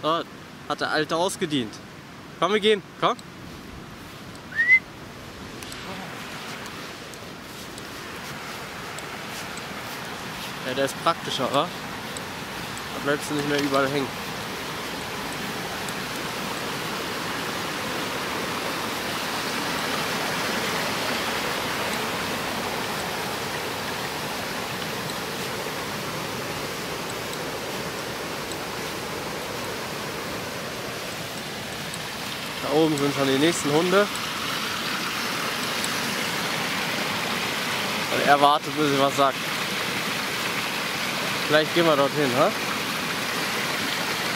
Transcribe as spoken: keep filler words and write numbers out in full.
So, hat der Alte ausgedient. Komm, wir gehen. Komm. Ja, der ist praktischer, oder? Da bleibst du nicht mehr überall hängen. Da oben sind schon die nächsten Hunde. Und er wartet, bis ich was sagt. Vielleicht gehen wir dorthin, ha?